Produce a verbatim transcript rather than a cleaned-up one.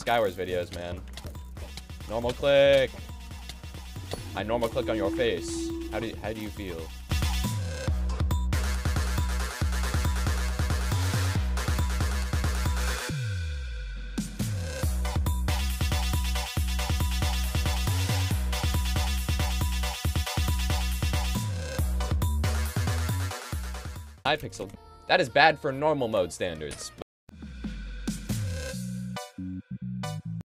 Skywars videos, man. Normal click. I normal click on your face. How do you, how do you feel? High pixel. That is bad for normal mode standards.